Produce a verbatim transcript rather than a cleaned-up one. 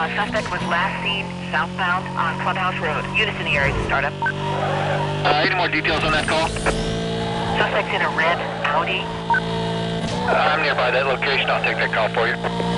Uh, suspect was last seen southbound on Clubhouse Road. Units in the area to start up. Uh, any more details on that call? Suspect's in a red Audi. Uh, I'm nearby that location. I'll take that call for you.